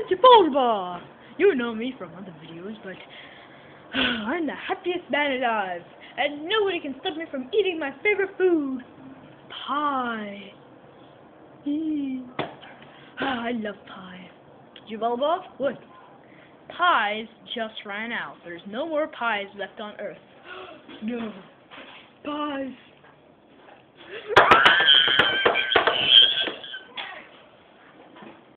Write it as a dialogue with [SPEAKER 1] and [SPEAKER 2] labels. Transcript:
[SPEAKER 1] I'm Jebulba! You know me from other videos, but I'm the happiest man alive, and nobody can stop me from eating my favorite food, pie. I love pie. Jebulba, look, pies just ran out. There's no more pies left on Earth. No, pies.